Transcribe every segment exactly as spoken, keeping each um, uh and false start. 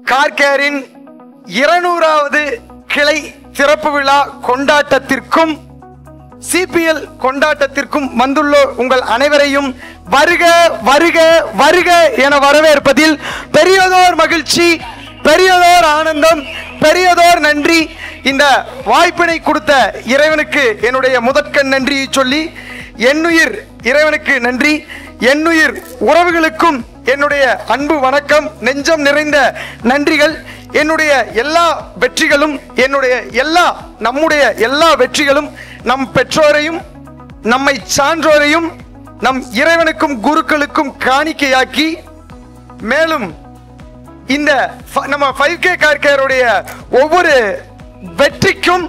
Car கேரின் இருநூறாவது கிளை திறப்பு விழா கொண்டாட்டத்திற்கும் சிபிஎல் கொண்டாட்டத்திற்கும் வந்துள்ள உங்கள் அனைவரையும் வருக வருக வருக என வரவேற்பதில் பெரியதோர் மகிழ்ச்சி, பெரியதோர் ஆனந்தம், பெரியதோர் நன்றி. இந்த வாய்ப்பினை கொடுத்த இறைவனுக்கு என்னுடைய முதற்கண் நன்றியை சொல்லி, என்னுயிர் இறைவனுக்கு நன்றி, என்னுயிர் உறவுகளுக்கும் என்னுடைய அன்பு வணக்கம், நெஞ்சம் நிறைந்த நன்றிகள். என்னுடைய எல்லா வெற்றிகளும், என்னுடைய எல்லா நம்முடைய எல்லா வெற்றிகளும் நம் பெற்றோரையும் நம்மை சான்றோரையும் நம் இறைவனுக்கும் குருக்களுக்கும் காணிக்கையாக்கி, மேலும் இந்த நம்ம ஃபைவ் கே கார் கேருடைய ஒவ்வொரு வெற்றிக்கும்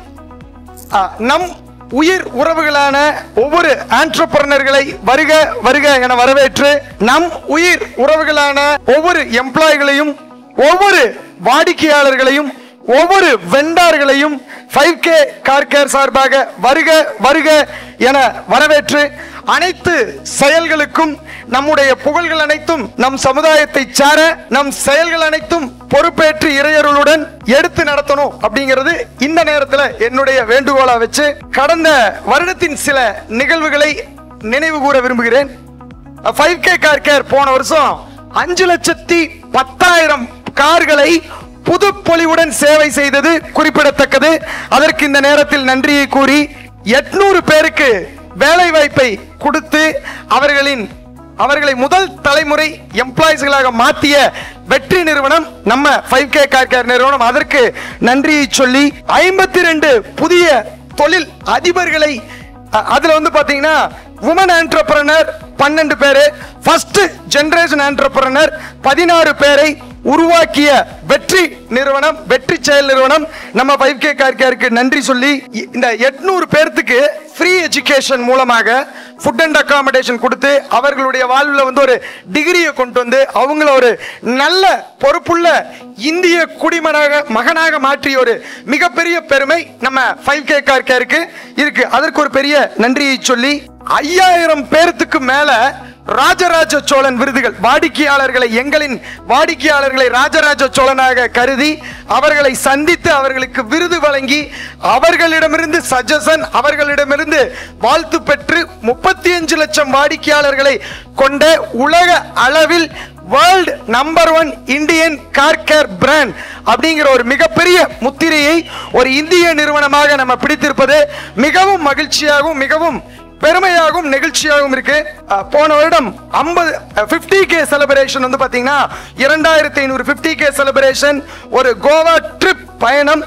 நம் உயிர் உறவுகளான ஒவ்வொரு ஆண்டர்பிரனர்களை வருக வருக என வரவேற்று, நம் உயிர் உறவுகளான ஒவ்வொரு எம்ப்ளாய்களையும், ஒவ்வொரு வாடிக்கையாளர்களையும், ஒவ்வொரு வெண்டார்களையும் ஃபைவ் கே கார் கேர் சார்பாக வருக வருக என வரவேற்று, அனைத்து செயல்களுக்கும் நம்முடைய புகழ்கள் அனைத்தும் நம் சமுதாயத்தை சார, நம் செயல்கள் அனைத்தும் பொறுப்பேற்று இறையருளுடன் எடுத்து நடத்தணும் அப்படிங்கிறது இந்த நேரத்தில் என்னுடைய வேண்டுகோளா வச்சு, கடந்த வருடத்தின் சில நிகழ்வுகளை நினைவு கூற விரும்புகிறேன். ஃபைவ் கே கார் கேர் போன வருஷம் அஞ்சு லட்சத்தி பத்தாயிரம் கார்களை புது பொலிவுடன் சேவை செய்தது குறிப்பிடத்தக்கது. அதற்கு இந்த நேரத்தில் நன்றியை கூறி, எட்நூறு பேருக்கு வேலை வாய்ப்பை கொடுத்து அவர்களின் அவர்களை முதல் தலைமுறை எம்ப்ளாயிஸ்களாக மாற்றிய வெற்றி நிறுவனம் நம்ம ஃபைவ் கே கார் கேர் நிறுவனம். அதற்கு நன்றியை சொல்லி, ஐம்பத்தி ரெண்டு புதிய தொழில் அதிபர்களை, அதுல வந்து பாத்தீங்கன்னா உமன் ஆண்டர்பிரனர் பன்னெண்டு பேரு, ஃபர்ஸ்ட் ஜெனரேஷன் ஆண்டர்பிரனர் பதினாறு பேரை உருவாக்கிய வெற்றி நிறுவனம், வெற்றி செயல் நிறுவனம் நம்ம ஃபைவ் கே கார் கேருக்கு நன்றி சொல்லி, இந்த எட்நூறு பேருக்கு ஃப்ரீ எஜுகேஷன் மூலமாக ஃபுட் அண்ட் அகாமடேஷன் கொடுத்து அவர்களுடைய வாழ்வில் வந்து ஒரு டிகிரியை கொண்டு வந்து அவங்கள ஒரு நல்ல பொறுப்புள்ள இந்திய குடிமகனாக மகனாக மாற்றிய ஒரு மிகப்பெரிய பெருமை நம்ம ஃபைவ் கே கார் கேருக்கு இருக்கு. அதற்கு ஒரு பெரிய நன்றியை சொல்லி, ஐயாயிரம் பேருக்கு மேல ராஜராஜ சோழன் விருதுகள், வாடிக்கையாளர்களை எங்களின் வாடிக்கையாளர்களை ராஜராஜ சோழனாக கருதி அவர்களை சந்தித்து அவர்களுக்கு விருது வழங்கி அவர்களிடமிருந்து சஜஷன், அவர்களிடமிருந்து வாழ்த்து பெற்று முப்பத்தி அஞ்சு லட்சம் வாடிக்கையாளர்களை கொண்ட உலக அளவில் world number one Indian car care brand அப்படிங்கிற ஒரு மிகப்பெரிய முத்திரையை ஒரு இந்திய நிறுவனமாக நம்ம பிடித்திருப்பது மிகவும் மகிழ்ச்சியாகவும் மிகவும் பெருமையாகவும் நெகிழ்ச்சியாகவும் இருக்கு. போன வருடம் ஐம்பது பிப்டி கே செலிப்ரேஷன் வந்து பாத்தீங்கன்னா இரண்டாயிரத்தி ஐநூறு பிப்டி கே செலிப்ரேஷன், ஒரு கோவா ட்ரிப் பயணம்,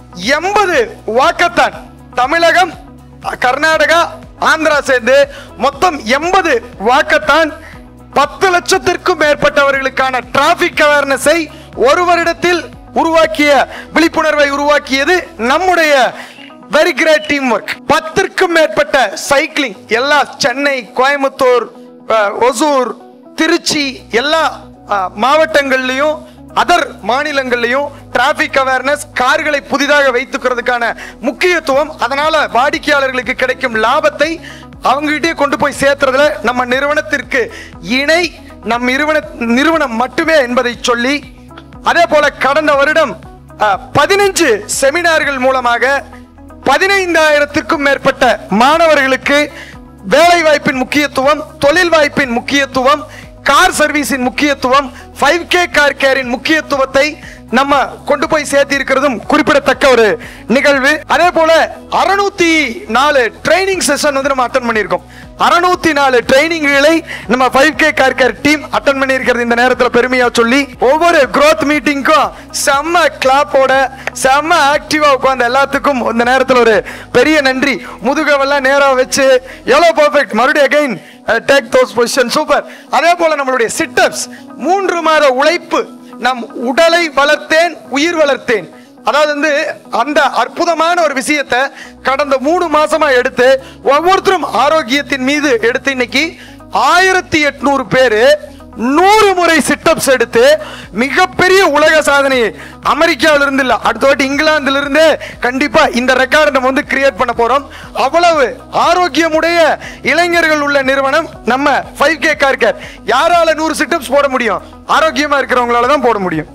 எண்பது வாக்கத்தான், தமிழகம், கர்நாடகா, ஆந்திரா சேர்ந்து மொத்தம் எண்பது வாக்கத்தான், பத்து லட்சத்திற்கும் மேற்பட்டவர்களுக்கான டிராபிக் அவேர்னஸை ஒரு வருடத்தில் உருவாக்கிய, விழிப்புணர்வை உருவாக்கியது நம்முடைய வெரி கிரேட் டீம் ஒர்க். பத்திற்கும் மேற்பட்ட சைக்கிளிங், எல்லா சென்னை, கோயம்புத்தூர், ஒசூர், திருச்சி எல்லா மாவட்டங்கள்லையும் அதர் மாநிலங்கள்லையும் டிராபிக் அவேர்னஸ், கார்களை புதிதாக வைத்துக்கிறதுக்கான முக்கியத்துவம், அதனால வாடிக்கையாளர்களுக்கு கிடைக்கும் லாபத்தை அவங்ககிட்டே கொண்டு போய் சேர்த்துறதுல நம்ம நிறுவனத்திற்கு இணை நம் நிறுவன நிறுவனம் மட்டுமே என்பதை சொல்லி, அதே போல கடந்த வருடம் பதினஞ்சு செமினார்கள் மூலமாக பதினைந்தாயிரத்திற்கும் மேற்பட்ட மாணவர்களுக்கு வேலை வாய்ப்பின் முக்கியத்துவம், தொழில் வாய்ப்பின் முக்கியத்துவம், கார் சர்வீஸின் முக்கியத்துவம், ஃபைவ் கே கார் கேரின் முக்கியத்துவத்தை நம்ம கொண்டு போய் சேர்த்தி இருக்கிறதும் குறிப்பிடத்தக்க ஒரு நிகழ்வு. அதே போல அறுநூத்தி நாலு ட்ரைனிங் செஷன் வந்து நம்ம அட்டன் பண்ணியிருக்கோம். அறுநூத்தி நாலு ட்ரைனிங்களை நம்ம five K car care team attend பண்ணியிருக்கிறது இந்த நேரத்தில் பெருமையா சொல்லி, ஒவ்வொரு growth மீட்டிங்க்கும் செம்ம கிளாப்போட செம்ம ஆக்டிவா உட்கார்ந்த எல்லாத்துக்கும் இந்த நேரத்தில் ஒரு பெரிய நன்றி. முதுகவெல்லாம் நேரா வச்சு எவ்வளோ பர்ஃபெக்ட், மறுபடியும் again take those position, super. அதே போல நம்மளுடைய சிட்டப்ஸ், மூன்று மாத உழைப்பு, நம் உடலை வளர்த்தேன் உயிர் வளர்த்தேன், அதாவது வந்து அந்த அற்புதமான ஒரு விஷயத்தை கடந்த மூணு மாசமா எடுத்து ஒவ்வொருத்தரும் ஆரோக்கியத்தின் மீது எடுத்து இன்னைக்கு ஆயிரத்தி எட்நூறு பேரு நூறு முறை சிட்டப்ஸ் எடுத்து மிகப்பெரிய உலக சாதனை அமெரிக்காவில இருந்து இல்ல, அடுத்த வாட்டி இங்கிலாந்துல இருந்து கண்டிப்பா இந்த ரெக்கார்டை நம்ம வந்து கிரியேட் பண்ண போறோம். அவ்வளவு ஆரோக்கியமுடைய இளைஞர்கள் உள்ள நிறுவனம் நம்ம ஃபைவ் கே கார் கேர். யாரால நூறு சிட்டப்ஸ் போட முடியும்? ஆரோக்கியமா இருக்கிறவங்களால தான் போட முடியும்.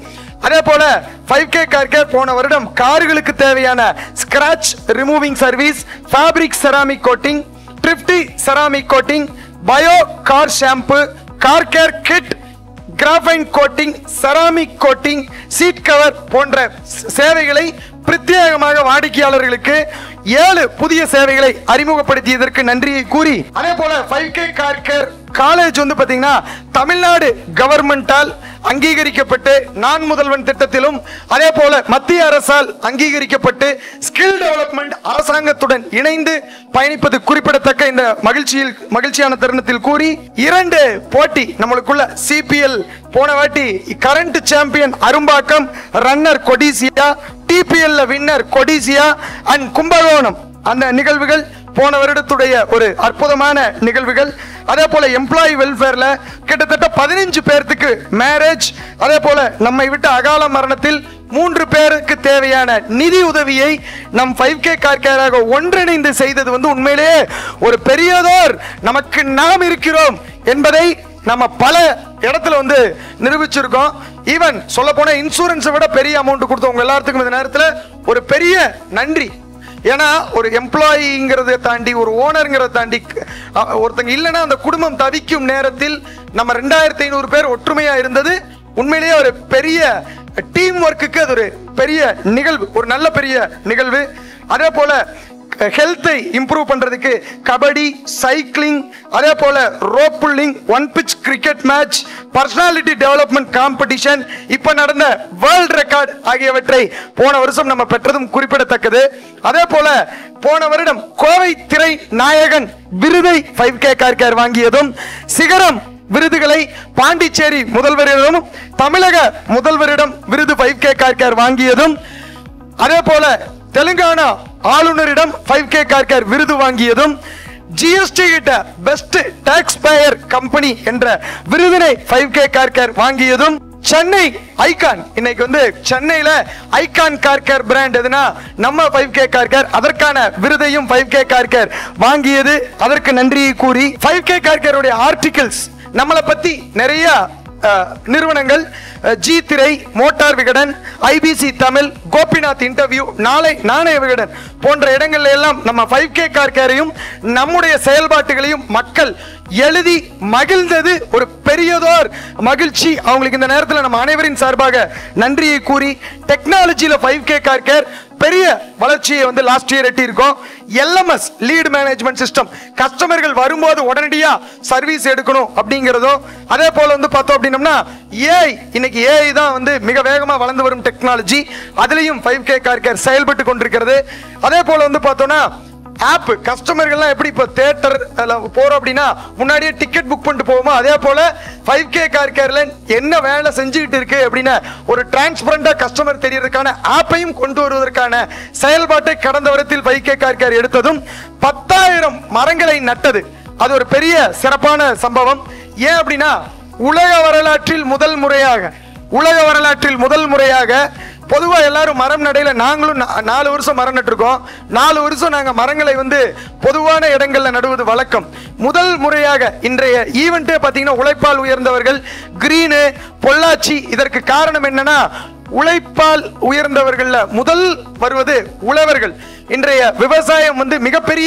அதே போல ஃபைவ் கே கார் கேர் போன வருடம் கார்களுக்கு தேவையான scratch removing service, fabric ceramic coating, ட்ரிப்டி ceramic coating, bio car shampoo, car care kit, graphene coating, ceramic coating, seat cover போன்ற சேவைகளை பிரத்யேகமாக வாடிக்கையாளர்களுக்கு ஏழு புதிய சேவைகளை அறிமுகப்படுத்தியதற்கு நன்றியை கூறி, அதே போல five K car care college வந்து பாத்தீங்கன்னா தமிழ்நாடு கவர்மெண்டால் அங்கீகரிக்கப்பட்டு நான் முதல்வன் திட்டத்திலும் அதே போல மத்திய அரசால் அங்கீகரிக்கப்பட்டு ஸ்கில் டெவலப்மெண்ட் அரசாங்கத்துடன் இணைந்து பயணிப்பது குறிப்பிடத்தக்க இந்த மகிழ்ச்சியில் மகிழ்ச்சியான தருணத்தில் கூறி, இரண்டு போட்டி நம்மளுக்குள்ள சிபிஎல் போன வாட்டி current champion Arumbakkam runner Codissia, TPL winner Codissia and Kumbakonam அந்த நிகழ்வுகள் போன வருடத்துடைய ஒரு அற்புதமான நிகழ்வுகள். அதே போல எம்ப்ளாயி வெல்ஃபேர்ல கிட்டத்தட்ட பதினஞ்சு பேருக்கு மேரேஜ், அதே போல நம்மை விட்டு அகால மரணத்தில் மூன்று பேருக்கு தேவையான நிதி உதவியை நம் ஃபைவ் கே கார் கேராக ஒன்றிணைந்து செய்தது வந்து உண்மையிலேயே ஒரு பெரியதோர் நமக்கு நாம் இருக்கிறோம் என்பதை நம்ம பல இடத்துல வந்து நிரூபிச்சிருக்கோம். ஈவன் சொல்ல போன இன்சூரன்ஸை விட பெரிய அமௌண்ட் கொடுத்தவங்க எல்லாத்துக்கும் இந்த நேரத்தில் ஒரு பெரிய நன்றி. ஏன்னா ஒரு எம்ப்ளாயிங்கிறத தாண்டி ஒரு ஓனருங்கிறத தாண்டி ஒருத்தங்க இல்லைன்னா அந்த குடும்பம் தவிக்கும் நேரத்தில் நம்ம ரெண்டாயிரத்தி ஐநூறு பேர் ஒற்றுமையா இருந்தது உண்மையிலேயே ஒரு பெரிய டீம் ஒர்க்குக்கு அது ஒரு பெரிய நிகழ்வு, ஒரு நல்ல பெரிய நிகழ்வு. அதே போல ஹெல்த்தை இம்ப்ரூவ் பண்றதுக்கு கபடி, சைக்கிளிங், அதே போல rope pulling, one pitch cricket match, personality development competition, இப்ப நடந்த வேர்ல்ட் ரெக்கார்ட் ஆகியவற்றை போன வருஷம் நம்ம பெற்றதும் குறிப்பிடத்தக்கது. அதே போல போன வருடம் கோவை திரை நாயகன் விருதை ஃபைவ் கே கார் கேர் வாங்கியதும், சிகரம் விருதுகளை பாண்டிச்சேரி முதல்வரிடம் தமிழக முதல்வரிடம் விருது ஃபைவ் கே கார் கேர் வாங்கியதும், அதே போல தெலுங்கானா ஆளுநரிடம் ஃபைவ் கே கார் கேர் விருது வாங்கியதும், ஜிஎஸ்டி கிட்ட பெஸ்ட் டாக்ஸ் பேயர் கம்பெனி என்ற விருதினை ஃபைவ் கே கார் கேர் வாங்கியதும், சென்னை ஐகான் இன்னைக்கு வந்து சென்னையில ஐகான் கார் கேர் பிராண்ட் எதுனா நம்ம ஃபைவ் கே கார் கேர், அதற்கான விருதையும் ஃபைவ் கே கார் கேர் வாங்கியது. அதற்கு நன்றியை கூறி ஃபைவ் கே கார் கேர் உடைய ஆர்டிகிள்ஸ் நம்மளை பத்தி நிறைய நிறுவனங்கள் ஜி திரை, motor Vikatan, IBC Tamil, Gopinath interview, நாளை நாணய விகடன் போன்ற இடங்கள்ல எல்லாம் நம்ம ஃபைவ் கே கார் கேரையும் நம்முடைய செயல்பாட்டுகளையும் மக்கள் எழுதி மகிழ்ந்தது ஒரு பெரியதோர் மகிழ்ச்சி. அவங்களுக்கு இந்த நேரத்தில் நம்ம அனைவரின் சார்பாக நன்றியை கூறி, டெக்னாலஜியில ஃபைவ் கே கார் கேர் பெரிய வளர்ச்சியை வந்து லாஸ்ட் இயர் எட்டி இருக்கோம். எல்எம்எஸ் லீட் மேனேஜ்மெண்ட் சிஸ்டம், கஸ்டமர்கள் வரும்போது உடனடியா சர்வீஸ் எடுக்கணும் அப்படிங்கிறதோ, அதே போல வந்து பார்த்தோம் அப்படின்னம்னா ஏஐ, இன்னைக்கு ஏஐ தான் வந்து மிக வேகமா வளர்ந்து வரும் டெக்னாலஜி, அதுலயும் ஃபைவ் கே கார் கேர் செயல்பட்டு கொண்டிருக்கிறது. அதே போல வந்து பார்த்தோம்னா ஆப், கஸ்டமர்கள்லாம் எப்படி இப்போ தேட்டர் போறோம் அப்படின்னா முன்னாடியே டிக்கெட் புக் பண்ணிட்டு போவோமோ, அதே போல ஃபைவ் கே கார் கேர்ல என்ன வேலை செஞ்சுக்கிட்டு இருக்கு அப்படின்னா ஒரு டிரான்ஸ்பரண்டா கஸ்டமர் தெரியறதுக்கான ஆப்பையும் கொண்டு வருவதற்கான செயல்பாட்டை கடந்த வருடத்தில் ஃபைவ் கே கார் கேர் எடுத்ததும் பத்தாயிரம் மரங்களை நட்டது. அது ஒரு பெரிய சிறப்பான சம்பவம். ஏன் அப்படின்னா உலக வரலாற்றில் முதல் முறையாக உலக வரலாற்றில் முதல் முறையாக பொதுவா எல்லாரும் மரம் நடையில நாங்களும் நாலு வருஷம் மரம் நட்டிருக்கோம். நாலு வருஷம் நாங்க மரங்களை வந்து பொதுவான இடங்கள்ல நடுவது வழக்கம். முதல் முறையாக இன்றைய ஈவெண்டே பாத்தீங்கன்னா உழைப்பால் உயர்ந்தவர்கள், கிரீனு, பொள்ளாச்சி. இதற்கு காரணம் என்னன்னா உழைப்பால் உயர்ந்தவர்கள்ல முதல் வருவது உழவர்கள். இன்றைய விவசாயம் வந்து மிகப்பெரிய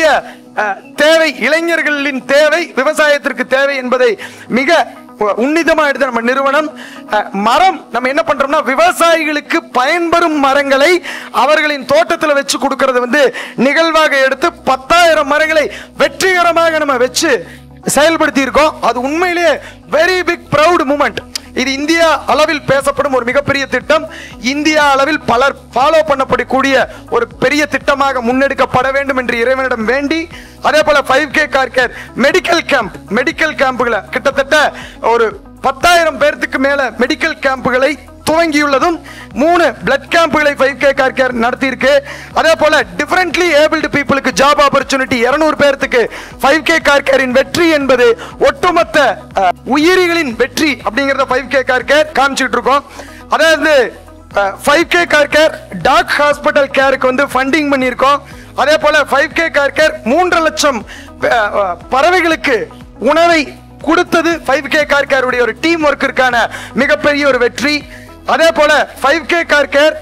தேவை, இளைஞர்களின் தேவை விவசாயத்திற்கு தேவை என்பதை மிக உன்னிதமா எடுத்த நம்ம நிறுவனம் மரம் நம்ம என்ன பண்றோம்னா விவசாயிகளுக்கு பயன்பெறும் மரங்களை அவர்களின் தோட்டத்தில் வச்சு கொடுக்கறது வந்து நிகழ்வாக எடுத்து பத்தாயிரம் மரங்களை வெற்றிகரமாக நம்ம வச்சு செயல்படுத்தி இருக்கோம். அது உண்மையிலேயே வெரி பிக் ப்ரௌட் மூமெண்ட். இது இந்தியா அளவில் பேசப்படும் ஒரு மிகப்பெரிய திட்டம். இந்தியா அளவில் பலர் ஃபாலோ பண்ணப்படக்கூடிய ஒரு பெரிய திட்டமாக முன்னெடுக்கப்பட வேண்டும் என்று இறைவனிடம் வேண்டி, அதே போல five K car care medical camp medical கேம்புகளை கிட்டத்தட்ட ஒரு பத்தாயிரம் பேருக்கு மேல மெடிக்கல் கேம்புகளை துவங்கியுள்ளதும், மூணு பிளட் கேம்புகளை ஃபைவ் கே கார் கேர் நடத்தி இருக்கு. அதே போல டிஃபரண்ட்லி ஏபிள்டு பீப்புளுக்கு ஜாப் ஆப்பர்ச்சுனிட்டி இருநூறு பேருக்கு ஃபைவ் கே கார் கேரின் வெற்றி என்பது ஒட்டுமொத்த உயிரிகளின் வெற்றி அப்படிங்கறத ஃபைவ் கே கார் கேர் காமிச்சிட்டு இருக்கோம். அதாவது five K car care dog hospital கேருக்கு வந்து ஃபண்டிங் பண்ணியிருக்கோம். அதே போல ஃபைவ் கே கார் கேர் மூன்று லட்சம் பறவைகளுக்கு உணவை கொடுத்தது ஃபைவ் கே கார் கேருடைய ஒரு டீம் ஒர்க்கிற்கான மிகப்பெரிய ஒரு வெற்றி. அதே போல ஃபைவ் கே கார் கேர்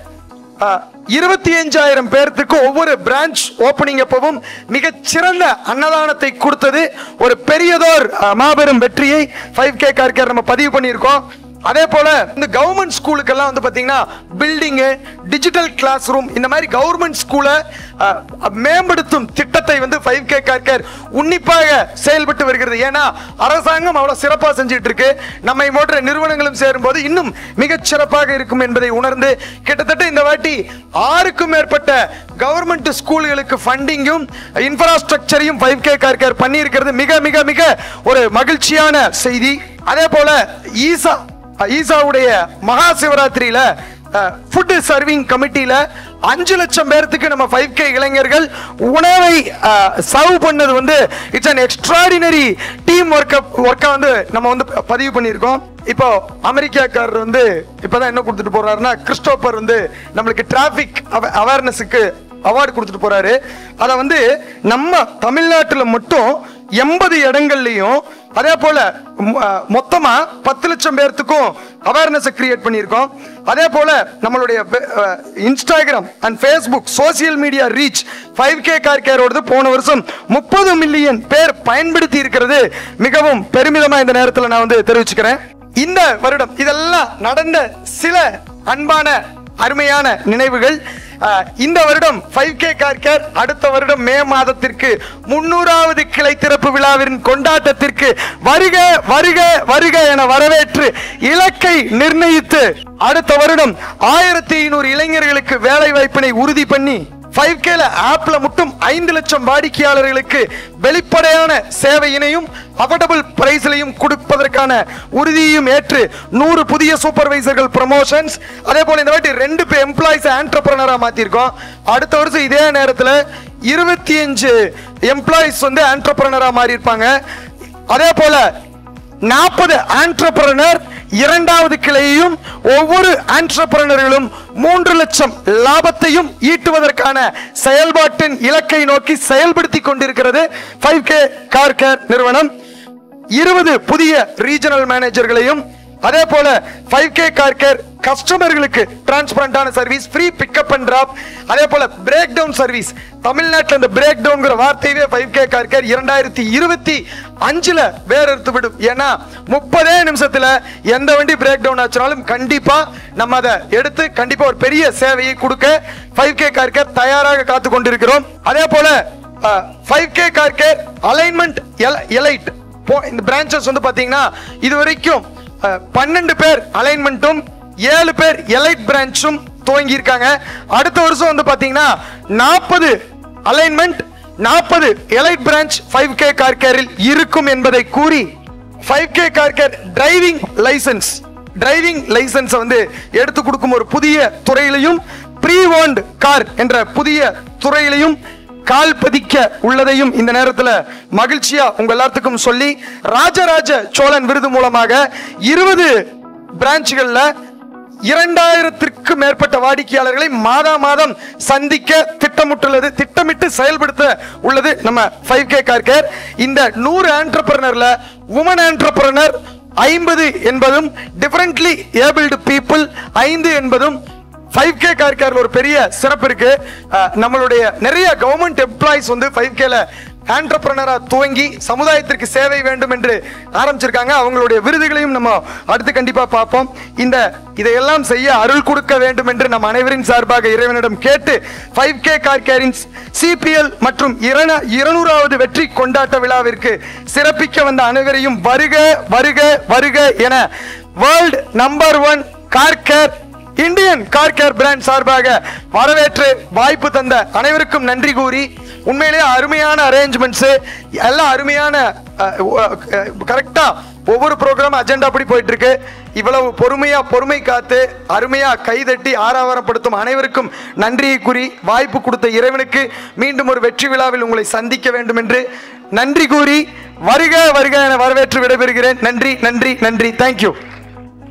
இருபத்தி அஞ்சாயிரம் பேருக்கு ஒவ்வொரு பிரான்ச் ஓபனிங் அப்பவும் மிகச் சிறந்த அன்னதானத்தை கொடுத்தது ஒரு பெரியதோர் மாபெரும் வெற்றியை ஃபைவ் கே கார் கேர் நம்ம பதிவு பண்ணியிருக்கோம். அதே போல இந்த கவர்மெண்ட் ஸ்கூலுக்கெல்லாம் வந்து பாத்தீங்கன்னா பில்டிங்கு, டிஜிட்டல் கிளாஸ் ரூம், இந்த மாதிரி கவர்மெண்ட் ஸ்கூலை மேம்படுத்தும் திட்டத்தை வந்து ஃபைவ் கே கார் கேர் உன்னிப்பாக செயல்பட்டு வருகிறது. ஏன்னா அரசாங்கம் அவ்வளவு சிறப்பாக செஞ்சுட்டு இருக்கு. நம்மை போன்ற நிறுவனங்களும் சேரும் போது இன்னும் மிகச் சிறப்பாக இருக்கும் என்பதை உணர்ந்து கிட்டத்தட்ட இந்த வாட்டி ஆறுக்கும் மேற்பட்ட கவர்மெண்ட் ஸ்கூல்களுக்கு ஃபண்டிங்கும் இன்ஃப்ராஸ்ட்ரக்சரையும் ஃபைவ் கே கார் கேர் பண்ணி இருக்கிறது மிக மிக மிக ஒரு மகிழ்ச்சியான செய்தி. அதே போல ஈசா ஈசாவுடைய மகா சிவராத்திரியில ஃபுட் சர்விங் கமிட்டியில அஞ்சு லட்சம் பேருக்கு நம்ம ஃபைவ் கே இளைஞர்கள் உணவை சர்வ் பண்ணது வந்து it's an extraordinary team work ஒர்க்கா வந்து நம்ம வந்து பதிவு பண்ணியிருக்கோம். இப்போ அமெரிக்காக்காரர் வந்து இப்பதான் என்ன கொடுத்துட்டு போறாருன்னா, கிறிஸ்டோபர் வந்து நம்மளுக்கு டிராபிக் அவேர்னஸுக்கு அவார்டு கொடுத்துட்டு போறாரு. அதை வந்து நம்ம தமிழ்நாட்டில் மட்டும் எண்பது இடங்கள்லையும் அதே போல மொத்தமா பத்து லட்சம் பேர்த்துக்கும் அவேர்னஸ் கிரியேட் பண்ணியிருக்கோம். அதே போல நம்மளுடைய Instagram and Facebook social media reach five K car கேரோடு போன வருஷம் முப்பது மில்லியன் பேர் பயன்படுத்தி இருக்கிறது மிகவும் பெருமிதமா இந்த நேரத்தில் நான் வந்து தெரிவிச்சுக்கிறேன். இந்த வருடம் இதெல்லாம் நடந்த சில அன்பான அருமையான நினைவுகள். இந்த வருடம் ஃபைவ் கே கார் கேர் அடுத்த வருடம் மே மாதத்திற்கு முன்னூறாவது கிளை திறப்பு விழாவின் கொண்டாட்டத்திற்கு வருக வருக வருக என வரவேற்று இலக்கை நிர்ணயித்து அடுத்த வருடம் ஆயிரத்தி ஐநூறு இளைஞர்களுக்கு வேலை வாய்ப்பினை உறுதி பண்ணி ஃபைவ் கே ஆப்ல மட்டும் ஐந்து லட்சம் வாடிக்கையாளர்களுக்கு வெளிப்படையான சேவையினையும் அஃபோர்டபிள் பிரைஸ்லையும் கொடுப்பதற்கான உறுதியையும் ஏற்று நூறு புதிய சூப்பர்வைசர்கள் ப்ரமோஷன்ஸ், அதே போல இந்த வாட்டி ரெண்டு பேர் எம்ப்ளாயிஸ் ஆண்டர்பிரனரா மாத்திருக்கோம். அடுத்த வருஷம் இதே நேரத்தில் இருபத்தி அஞ்சு எம்ப்ளாயிஸ் வந்து ஆண்டர்பிரனரா மாறி இருப்பாங்க. அதே போல நாற்பது ஆண்டர்பிரனர் இரண்டாவது கிளையையும் ஒவ்வொரு ஆண்டர்பிரனர்களும் மூன்று லட்சம் லாபத்தையும் ஈட்டுவதற்கான செயல்பாட்டின் இலக்கை நோக்கி செயல்படுத்தி கொண்டிருக்கிறது ஃபைவ் கே கார் கேர் நிறுவனம். இருபது புதிய ரீஜனல் மேனேஜர்களையும் அதே போல ஃபைவ் கே கார் கேர் கஸ்டமர்களுக்கு டிரான்ஸ்பரண்டான service, free pickup and drop, அதே போல பிரேக் டவுன் சர்வீஸ். தமிழ்நாட்டில் இந்த பிரேக் டவுன்ங்கிற வார்த்தையே ஃபைவ் கே கார் கேர் இரண்டாயிரத்தி இருபத்தி அஞ்சுல வேறெடுத்து விடும். ஏன்னா முப்பதே நிமிஷத்துல எந்த வண்டி பிரேக் டவுன் ஆச்சுனாலும் கண்டிப்பா நம்ம அதை எடுத்து கண்டிப்பா ஒரு பெரிய சேவையை கொடுக்க ஃபைவ் கே கார் கேர் தயாராக காத்து கொண்டிருக்கிறோம். அதே போல five K car care alignment elite இந்த பிரான்ச்சஸ் வந்து பாத்தீங்கன்னா இது வரைக்கும் பன்னெண்டு பேர் அலைன்மெண்ட்டும் ஏழு பேர் எலைட் பிரான்ச்சும் துவங்கி இருக்காங்க. அடுத்த வருஷம் வந்து பாத்தீங்கன்னா நாற்பது அலைன்மெண்ட் நாற்பது elite branch five K car கேரில் இருக்கும் என்பதை கூறி five K car care driving licence driving licence வந்து எடுத்து கொடுக்கும் ஒரு புதிய துறையிலையும் ப்ரீ ஓன்ட் கார் என்ற புதிய துறையிலையும் கால் பதிக்க உள்ளதையும் இந்த நேரத்தில் மகிழ்ச்சியா உங்க எல்லாத்துக்கும் சொல்லி, ராஜராஜ சோழன் விருது மூலமாக இருபது பிரான்ச்சுகள்ல இரண்டாயிரத்திற்கு மேற்பட்ட வாடிக்கையாளர்களை மாதா மாதம் சந்திக்க திட்டமிட்டுள்ளது திட்டமிட்டு செயல்படுத்த உள்ளது நம்ம ஃபைவ் கே கார் கேர். இந்த நூறு ஆண்டர்பிரனர்ல உமன் ஆண்டர்பிரனர் ஐம்பது என்பதும் டிஃபரண்ட்லி ஏபிள்டு பீப்புள் ஐந்து என்பதும் ஃபைவ் கே கார் கேர்ல ஒரு பெரிய சிறப்பு இருக்கு. நம்மளுடைய நிறைய கவர்மெண்ட் எம்ப்ளாயிஸ் வந்து ஃபைவ் கேல ஆண்டர்பிரனரா துவங்கி சமுதாயத்திற்கு சேவை வேண்டும் என்று ஆரம்பிச்சிருக்காங்க. அவங்களுடைய விருதுகளையும் நம்ம அடுத்து கண்டிப்பா பார்ப்போம். இந்த இதையெல்லாம் செய்ய அருள் கொடுக்க வேண்டும் என்று நம் அனைவரின் சார்பாக இறைவனிடம் கேட்டு ஃபைவ் கே கார் கேரின் சிபிஎல் மற்றும் இருநூறாவது வெற்றி கொண்டாட்ட விழாவிற்கு சிறப்பிக்க வந்த அனைவரையும் வருக வருக வருக என world number one car care Indian car care brand சார்பாக வரவேற்று வாய்ப்பு தந்த அனைவருக்கும் நன்றி கூறி, உண்மையிலேயே அருமையான அரேஞ்ச்மெண்ட்ஸ் எல்லாம் அருமையான கரெக்டா ஒவ்வொரு ப்ரோக்ராம் அஜெண்டா அப்படி போயிட்டு இருக்கு. இவ்வளவு பொறுமையா பொறுமை காத்து அருமையா கைதட்டி ஆரவாரப்படுத்தும் அனைவருக்கும் நன்றியை கூறி, வாய்ப்பு கொடுத்த இறைவனுக்கு மீண்டும் ஒரு வெற்றி விழாவில் உங்களை சந்திக்க வேண்டும் என்று நன்றி கூறி வருக வருக என வரவேற்று விடைபெறுகிறேன். நன்றி நன்றி நன்றி. தேங்க்யூ.